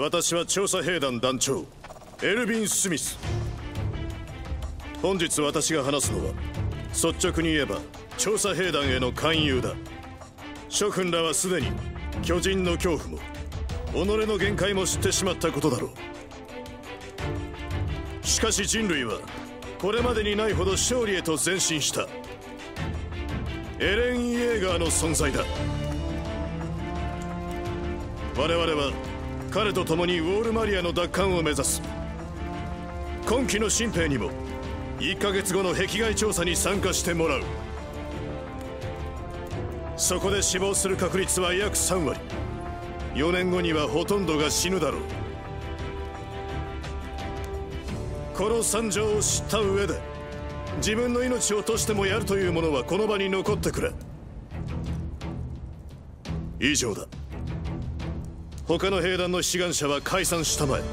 私は調査兵団団長エルヴィン・スミス。本日私が話すのは率直に言えば調査兵団への勧誘だ。諸君らはすでに巨人の恐怖も己の限界も知ってしまったことだろう。しかし人類はこれまでにないほど勝利へと前進した。エレン・イェーガーの存在だ。我々は彼と共にウォールマリアの奪還を目指す。今期の新兵にも1ヶ月後の壁外調査に参加してもらう。そこで死亡する確率は約3割。4年後にはほとんどが死ぬだろう。この惨状を知った上で自分の命を落としてもやるという者はこの場に残ってくれ。以上だ。他の兵団の志願者は解散したまえ。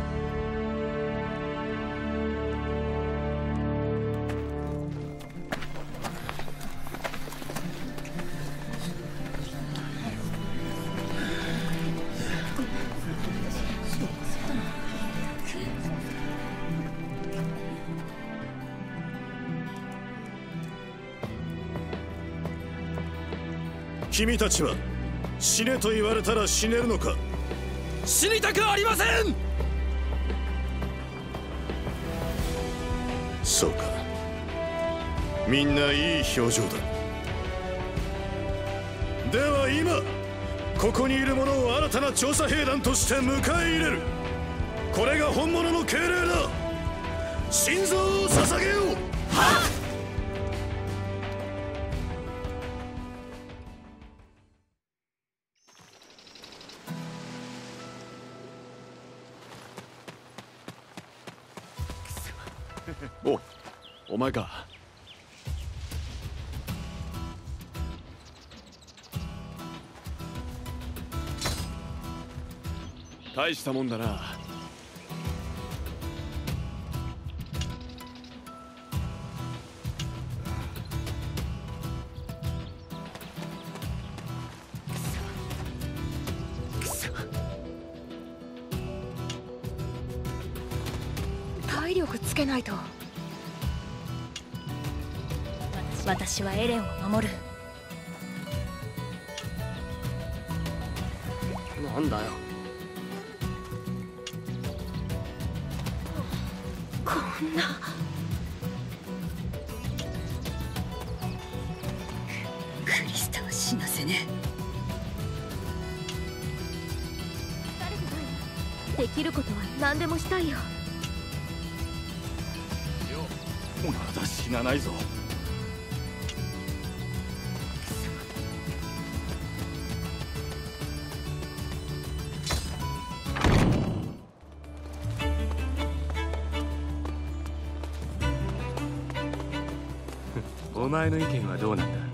君たちは死ねと言われたら死ねるのか。 死にたくありません。 そうか、みんないい表情だ。では今ここにいる者を新たな調査兵団として迎え入れる。これが本物の敬礼だ。心臓を捧げよう。はっ。 お前か。大したもんだな。 体力つけないと。私はエレンを守る。 なんだよ。 こんな。クリスタは死なせねえ。できることは何でもしたいよ。 まだ死なないぞ。お前の意見はどうなんだ。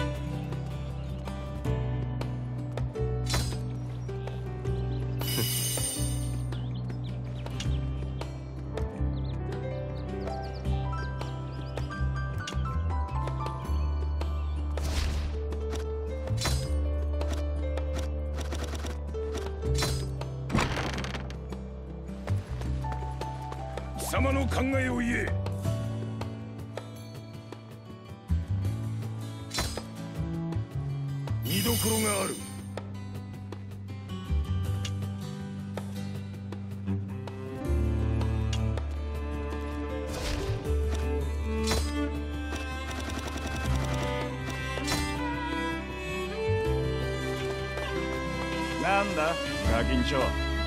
貴様の考えを言え。見どころがある。なんだガキンチョ。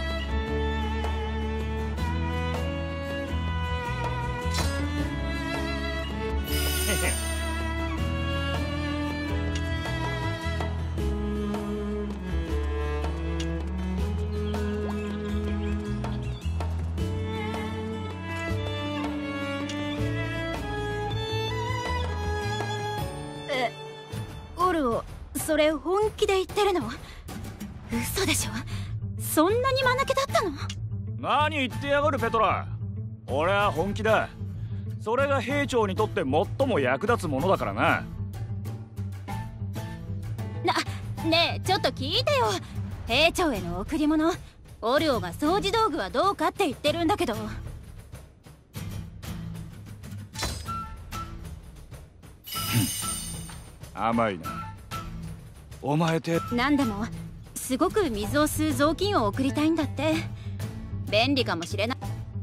オルオ、それ本気で言ってるの？嘘でしょ。そんなに間抜けだったの？ 何言ってやがるペトラ。俺は本気だ。それが兵長にとって最も役立つものだからな。 ねえ、ちょっと聞いてよ。兵長への贈り物。 オルオが掃除道具はどうかって言ってるんだけど。 甘いな。お前って何でもすごく水を吸う雑巾を送りたいんだって。便利かもしれない。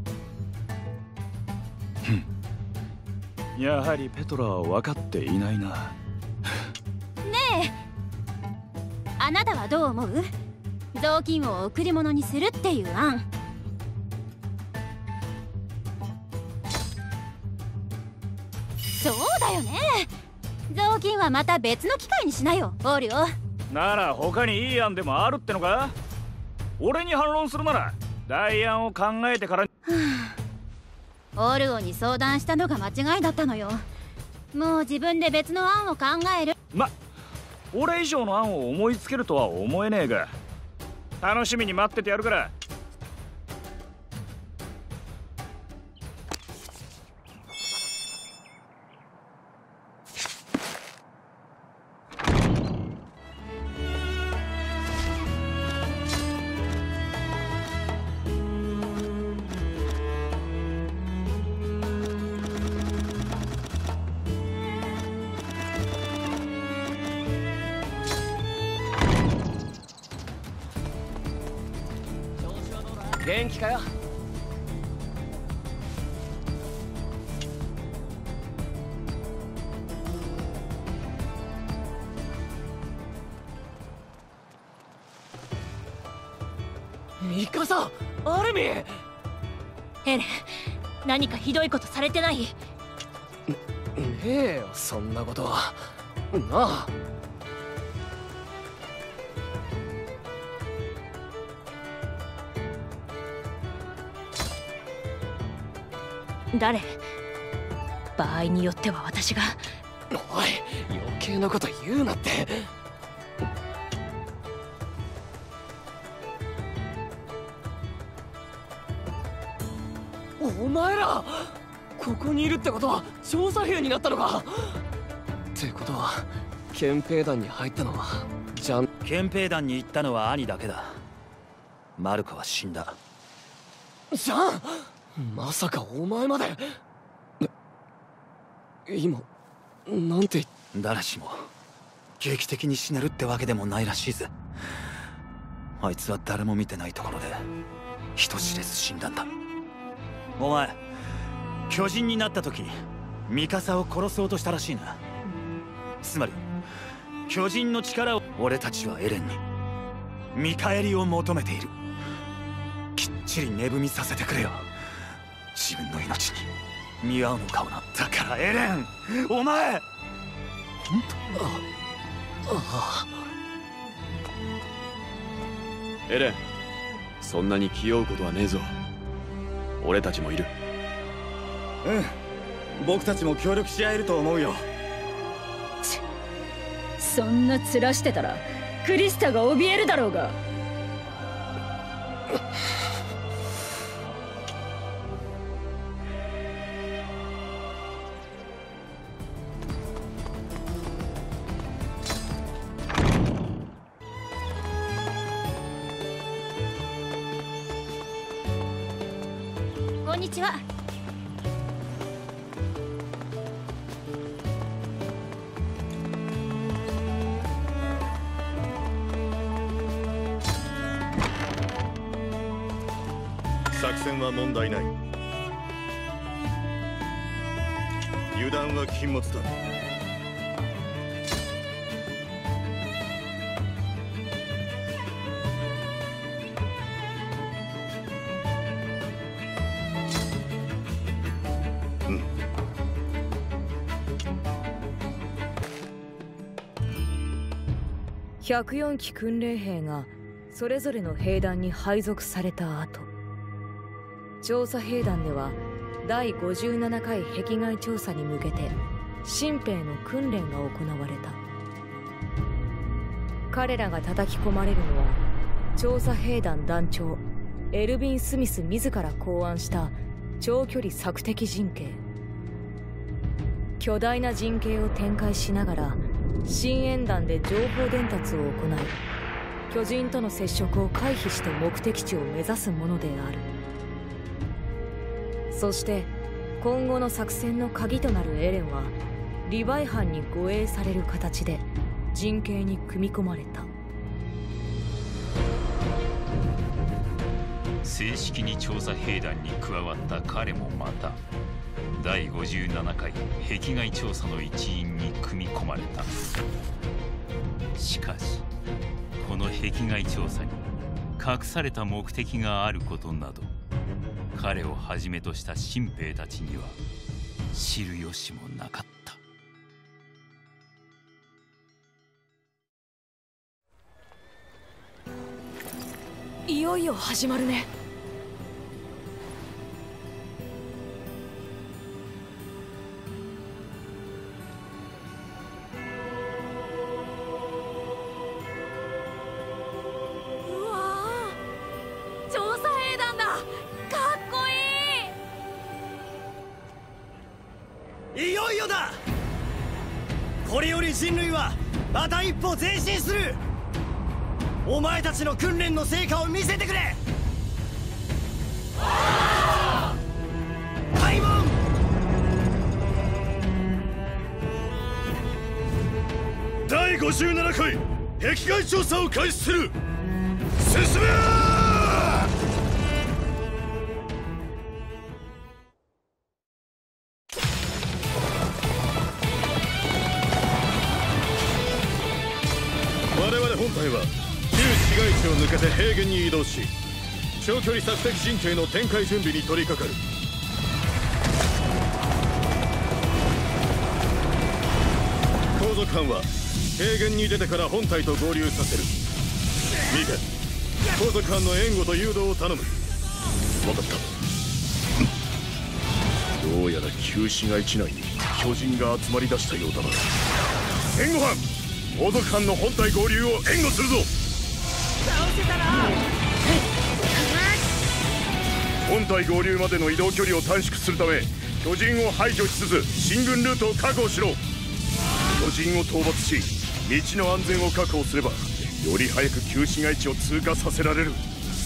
やはりペトラは分かっていないな。 ねえ、あなたはどう思う？雑巾を贈り物にするっていう案。そうだよね。雑巾はまた別の機会にしなよ、オルオ。 なら他にいい案でもあるってのか？俺に反論するなら代案を考えてから。 オルオに相談したのが間違いだったのよ。もう自分で別の案を考える。 俺以上の案を思いつけるとは思えねえが、楽しみに待っててやるから。 元気かよ。ミカサ、アルミ。 エレン、何かひどいことされてない？ ねえよ、そんなことは。なあ。 誰？場合によっては私が。 おい、余計なこと言うなって。お前らここにいるってことは調査兵になったのか？ってことは憲兵団に入ったのは憲兵団に行ったのは兄だけだ。マルコは死んだ。 ジャン、まさかお前まで。今なんて。 誰しも劇的に死ねるってわけでもないらしいぜ。あいつは誰も見てないところで人知れず死んだんだ。お前巨人になった時ミカサを殺そうとしたらしいな。つまり巨人の力を。俺たちはエレンに見返りを求めている。きっちり値踏みさせてくれよ、自分の命に見合うのかもな。だからエレン、お前本エレン、そんなに気負うことはねえぞ。俺たちもいる。 僕たちも協力し合えると思うよ。 そんな面してたらクリスタが怯えるだろうが。 こんにちは。 作戦は問題ない。油断は禁物だ。 104機訓練兵がそれぞれの兵団に配属された後、調査兵団では第57回壁外調査に向けて新兵の訓練が行われた。彼らが叩き込まれるのは調査兵団団長エルヴィン・スミス自ら考案した長距離索敵陣形。巨大な陣形を展開しながら深淵団で情報伝達を行い、 巨人との接触を回避して目的地を目指すものである。そして今後の作戦の鍵となるエレンはリヴァイ班に護衛される形で陣形に組み込まれた。 正式に調査兵団に加わった彼もまた第57回壁外調査の一員に組み込まれた。しかしこの壁外調査に隠された目的があることなど彼をはじめとした新兵たちには知る由もなかった。 いよいよ始まるね。うわあ、調査兵団だ。かっこいい。 いよいよだ。これより人類はまた一歩前進する。お前たちの訓練の成果を見せてくれ。開門。 第57回壁外調査を開始する。進め。我々本隊は旧市街地を抜けて平原に移動し、長距離索敵陣形の展開準備に取り掛かる。後続班は平原に出てから本隊と合流させる。ミケ、後続班の援護と誘導を頼む。分かった。どうやら旧市街地内に巨人が集まり出したようだな。援護班、後続班の本隊合流を援護するぞ。 倒せたな。 本隊合流までの移動距離を短縮するため巨人を排除しつつ進軍ルートを確保しろ。巨人を討伐し道の安全を確保すればより早く旧市街地を通過させられる。こ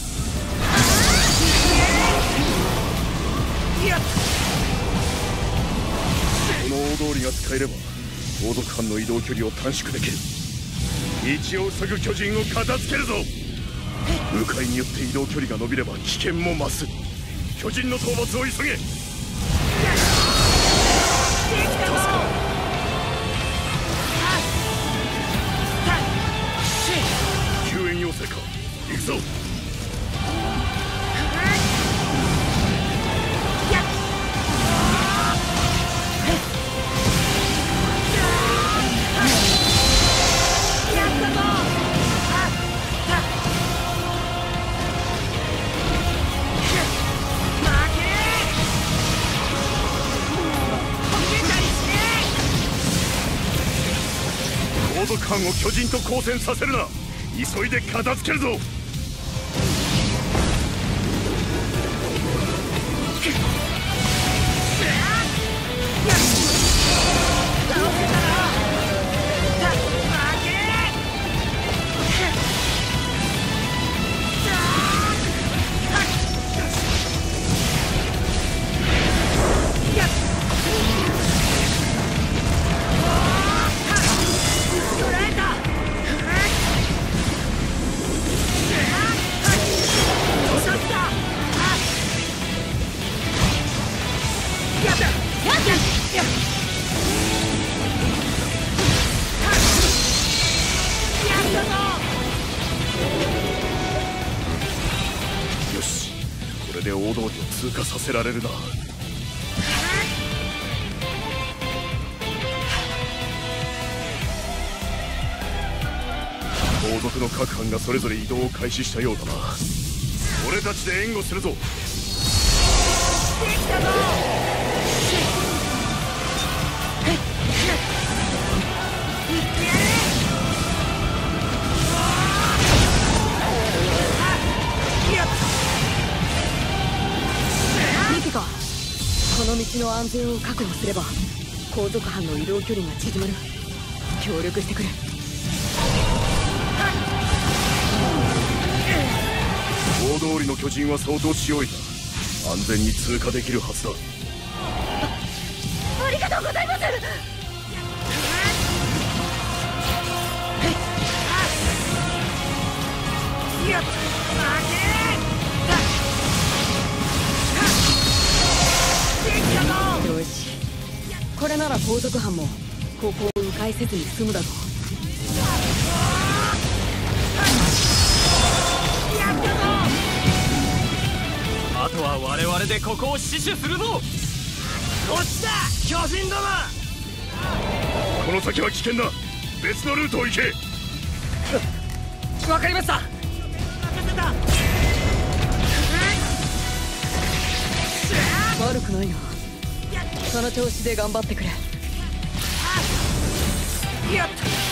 の大通りが使えれば後続班の移動距離を短縮できる。道を塞ぐ巨人を片付けるぞ。迂回によって移動距離が伸びれば危険も増す。巨人の討伐を急げ。救援要請か。行くぞ。後続班を巨人と交戦させるな。急いで片付けるぞ。よし、これで大通りを通過させられるな。後続の各班がそれぞれ移動を開始したようだな。俺たちで援護するぞ。できたぞ。 ミケか、この道の安全を確保すれば後続班の移動距離が縮まる。協力してくれ。 大通りの巨人は相当強いが安全に通過できるはずだ。 ありがとうございます。 よし、これなら後続班もここを迂回せずに済むだろう。 あとは我々でここを死守するぞ。 こっちだ巨人ども。 この先は危険だ。別のルートを行け。 わかりました。 悪くないな。その調子で頑張ってくれ。 やっ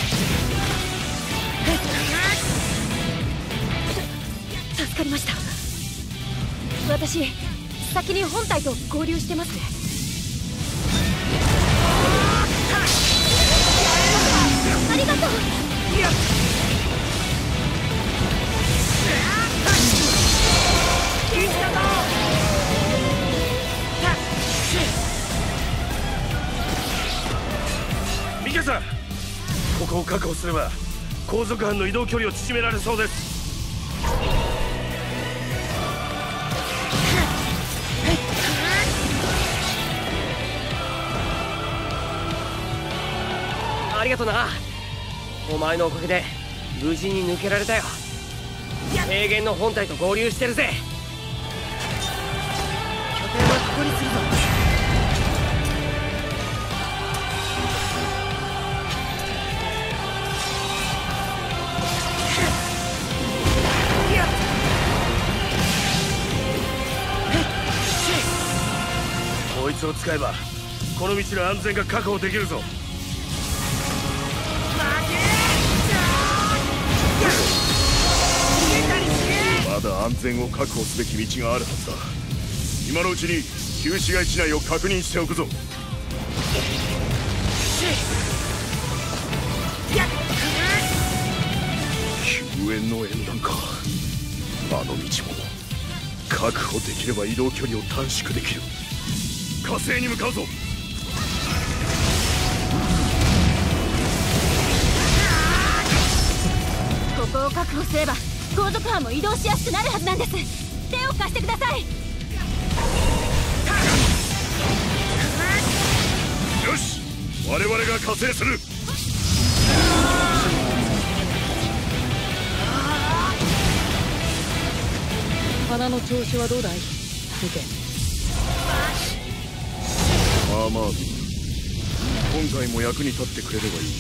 助かりました。私先に本体と合流してますね。ありがとう。 ミケさん、ここを確保すれば後続班の移動距離を縮められそうです。 ありがとな。お前のおかげで無事に抜けられたよ。平原の本体と合流してるぜ。拠点はここにするぞ。 こいつを使えばこの道の安全が確保できるぞ。まだ安全を確保すべき道があるはずだ。今のうちに旧市街地内を確認しておくぞ。救援の縁談か。あの道も確保できれば移動距離を短縮できる。火星に向かうぞ。 ここを確保すれば後続班も移動しやすくなるはずなんです。手を貸してください。 よし、我々が加勢する。 鼻の調子はどうだい、見て。 まあまあ、今回も役に立ってくれればいい。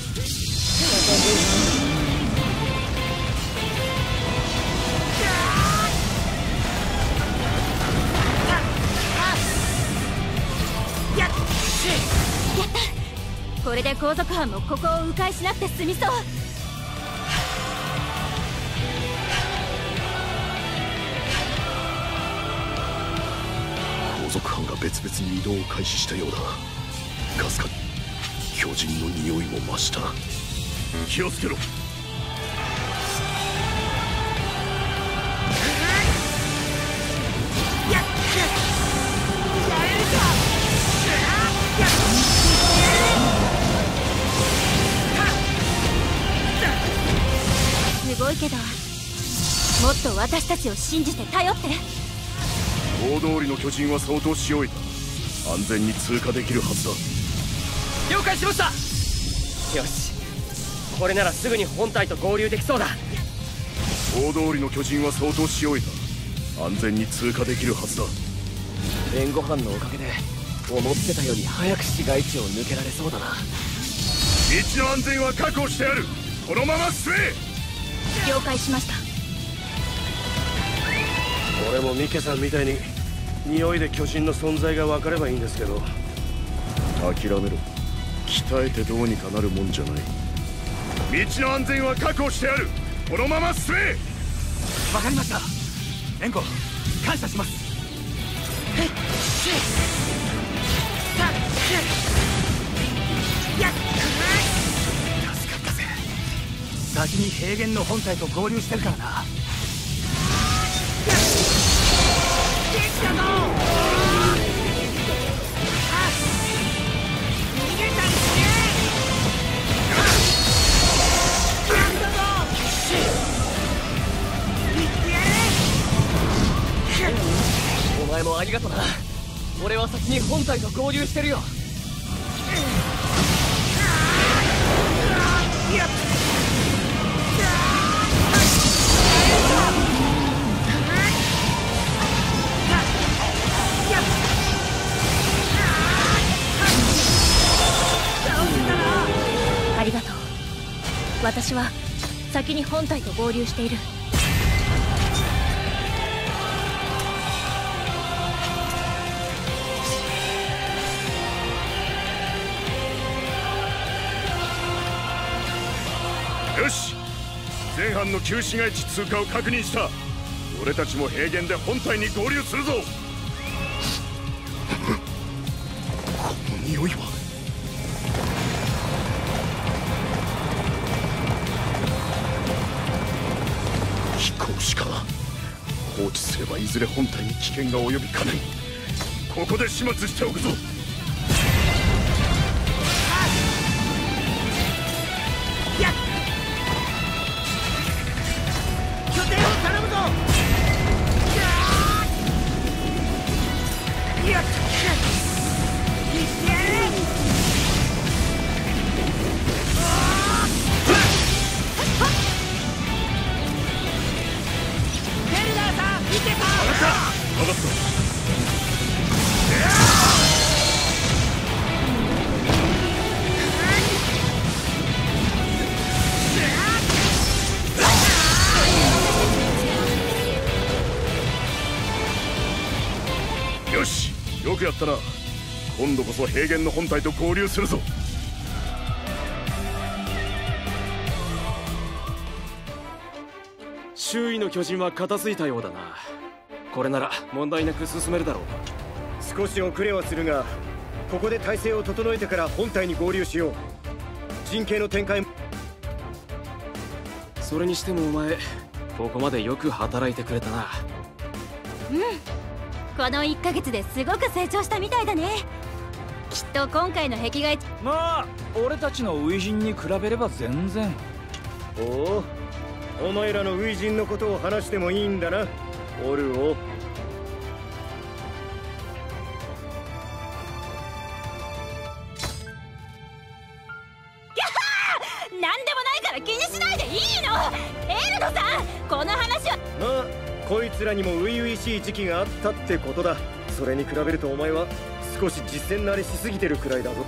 やった。これで後続班もここを迂回しなくて済みそう。 後続班が別々に移動を開始したようだ。かすかに巨人の匂いも増した。気をつけろ。 すごいけど、もっと私たちを信じて頼って。 大通りの巨人は相当強いだ。安全に通過できるはずだ。 了解しました。よし、これならすぐに本体と合流できそうだ。 大通りの巨人は相当強いだ。安全に通過できるはずだ。 援護班のおかげで思ってたより早く市街地を抜けられそうだな。 道の安全は確保してある。このまま進め。 了解しました。 俺もミケさんみたいに匂いで巨人の存在が分かればいいんですけど。諦めろ。鍛えてどうにかなるもんじゃない。道の安全は確保してある。このまま進め。 わかりました。援護感謝します。助かったぜ。先に平原の本体と合流してるからな。 に本体と合流してるよ。 ありがとう。私は先に本体と合流している。 よし、前半の旧市街地通過を確認した。俺たちも平原で本体に合流するぞ。この匂いは。飛行士か。放置すればいずれ本体に危険が及びかねん。ここで始末しておくぞ。よし、よくやったな。今度こそ平原の本体と合流するぞ。 周囲の巨人は片付いたようだな。これなら問題なく進めるだろう。 少し遅れはするが、ここで体勢を整えてから本体に合流しよう。陣形の展開。 それにしてもお前、ここまでよく働いてくれたな。 この1ヶ月ですごく成長したみたいだね。きっと今回の壁外。 まあ俺たちの初陣に比べれば全然。 おお、お前らの初陣のことを話してもいいんだな、オルオ。 なんでもないから気にしないでいいの。エルドさん、この話は。 まあこいつらにも初々しい時期があったってことだ。それに比べるとお前は少し実践慣れしすぎてるくらいだぞ。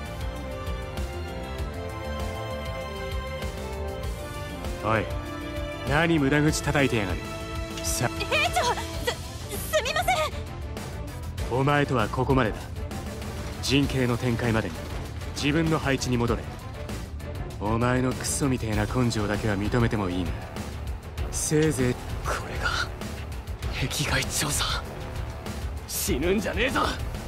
おい、何無駄口叩いてやがる。さ、 兵長、すみません。 お前とはここまでだ。陣形の展開まで自分の配置に戻れ。お前のクソみてえな根性だけは認めてもいいが、せいぜいこれが壁外調査。死ぬんじゃねえぞ。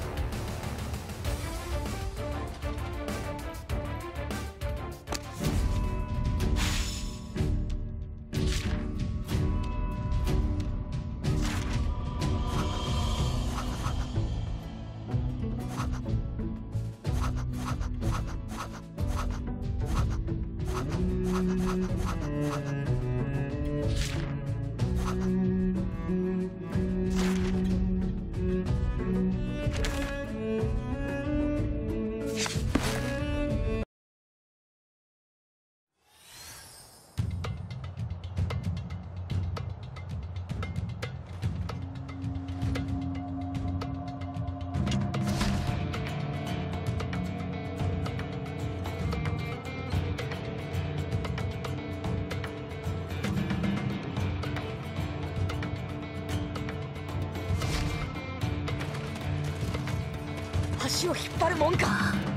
足を引っ張るもんか。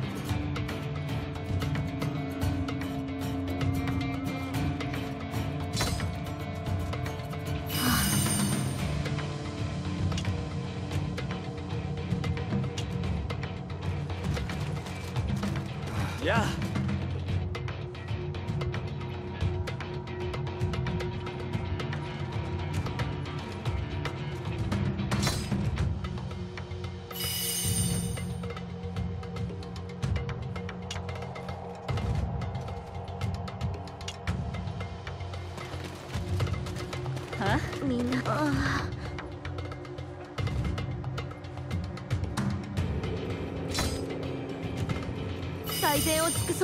やあ、 みんな。 最善を尽くそう。